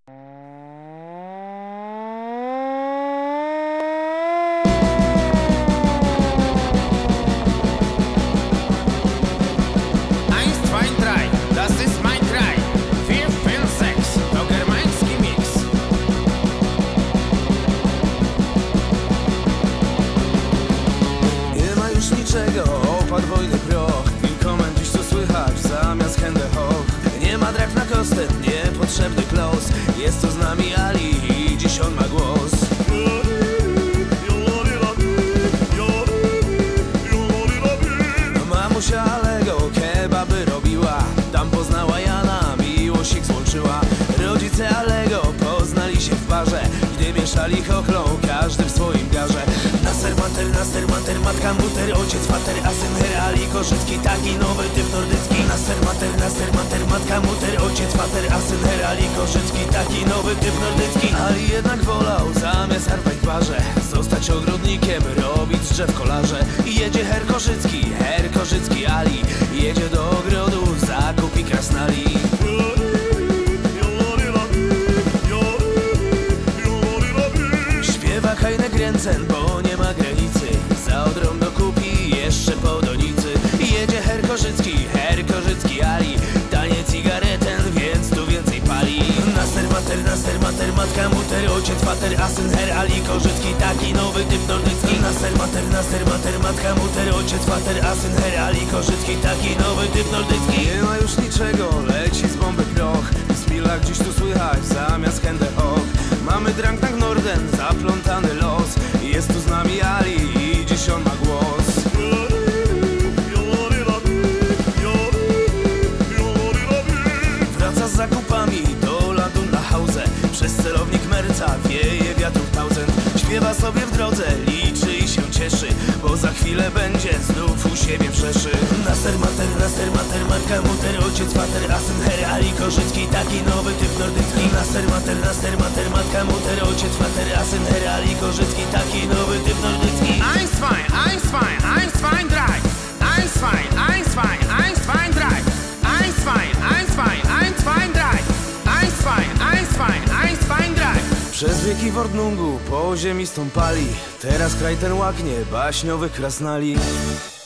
Opad wojny proch, willkommen dziś co słychać zamiast Hände hoch. Nie ma drag na kostę, niepotrzebny klos. Jest tu z nami Ali i dziś on ma głos. Mamusia Alego kebaby robiła, tam poznała Jana, miłość ich złączyła. Rodzice Alego poznali się w parze, gdy mieszali chochlą, każdy w swoim garze. Nasser, mater, matka, muter, ojciec, fater, a syn Ali Korzycki, taki nowy typ nordycki. Nasser, mater, matka, muter, ojciec, fater, a syn Ali Korzycki, taki nowy typ nordycki. Ali jednak wolał zamiast harpać w barze zostać ogrodnikiem, robić z drzew kolarze. I jedzie Herr Korzycki Ali, jedzie do ogrodu, zakupi krasnali. Śpiewa Hajne Grenzen, bo nie ma granicy, za Odrą dokupi jeszcze po donicy. Jedzie Herr Korzycki Ali, tanie cigareten, więc tu więcej pali. Nasser, mater, matka, muter, ojciec, fater, a syn Ali Korzycki, taki nowy typ nordycki. Nasser, mater, matka, muter, ojciec, fater, a syn Ali Korzycki, taki nowy typ nordycki. Nie ma już niczego, leci z bomby proch, w spilach dziś tu słychać zamiast Hände hoch. Mamy drang nach Norden, zaplątany los. Jest tu z nami Ali i dziś on ma głos. Wraca z zakupami do ladu na Hause, przez celownik Merca wieje wiatr tausend. Śpiewa sobie w drodze, liczy i się cieszy, bo za chwilę będzie znów u siebie w Rzeszy. Nasser, mater, matka, muter, ojciec, fater, a syn Ali Korzycki, taki nowy typ nordycki. Nasser, mater, matka, muter, ojciec, fater, a syn Ali Korzycki, taki nowy typ nordycki. Eins, zwei, drei. Eins, zwei, drei. Eins, zwei, drei. Przez wieki w Ordnungu po ziemi stąpali, teraz kraj ten łaknie baśniowych krasnali.